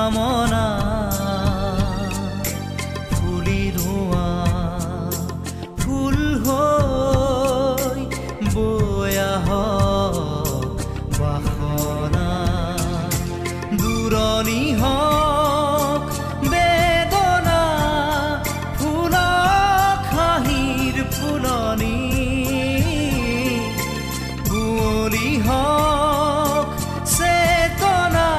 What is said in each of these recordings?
কামনা ফুলি ৰোৱা ফুল হৈ বৈ আহক বাসনা দূৰণি হওক বেদনা ফুলক হাঁহিৰ ফুলনি কুঁৱলী হওক চেতনা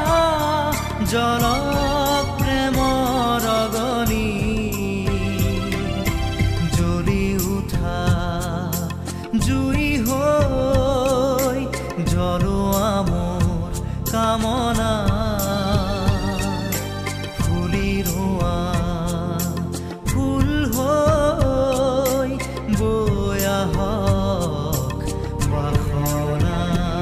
জনক প্ৰেমৰ অগনি জ্বলি উঠা জুই হৈ জ্বলোৱা মোৰ কামনা ফুলি ৰোৱা ফুল হৈ বৈ আহক বাসনা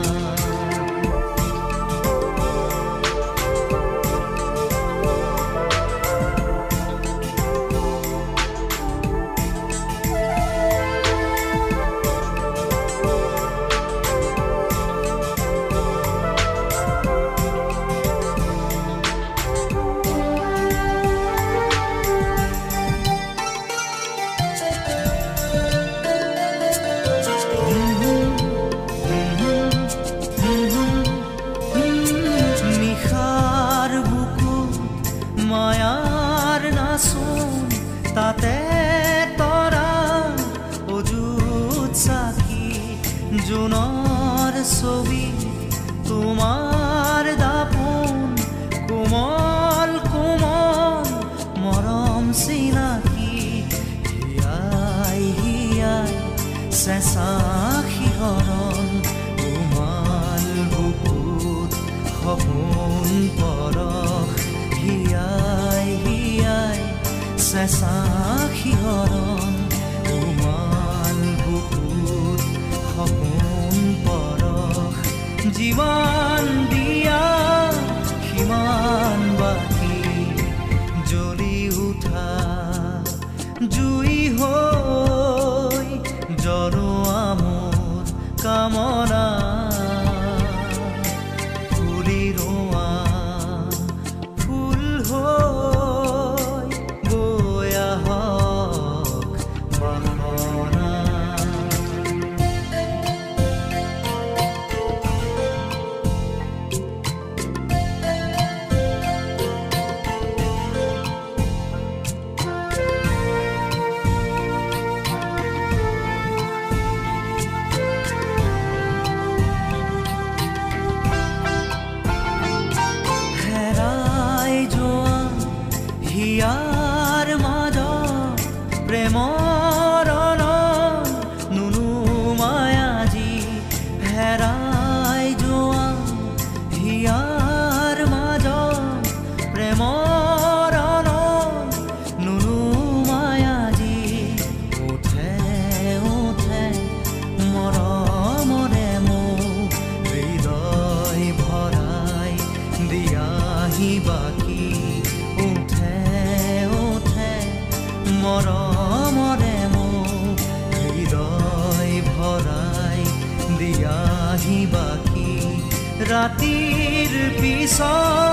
তাতে তৰা অযুত চাকি জোনৰ ছবি তোমাৰ দাপোন কোমল কোমল মৰম চিনাকি হিয়াই হিয়াই চেঁচা শিহৰণ কোমল বুকুত সপোন পৰশ হিয়াই হিয়াই চেঁচা শিহৰণ কোমল বুকুত সপোন পৰশ যিমান দিয়া সিমান বাকী জ্বলি উঠা জুই হৈ জ্বলোৱা মোৰ কামনা ফুলি ৰোৱা ফুল হৈ বৈ আহক বাসনা হিয়াৰ মাজত প্ৰেমৰ নুনুমাই আজি হেৰাই যোৱা হিয়াৰ মাজত প্ৰেমৰ নুনুমাই আজি উঠে উঠে মৰমৰে মোক হৃদয় ভৰাই দিয়াহি বাকী মৰমৰে মোক হৃদয় ভৰাই দিয়াহি বাকী ৰাতিৰ পিছত